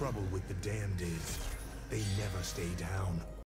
trouble with the damned is, they never stay down.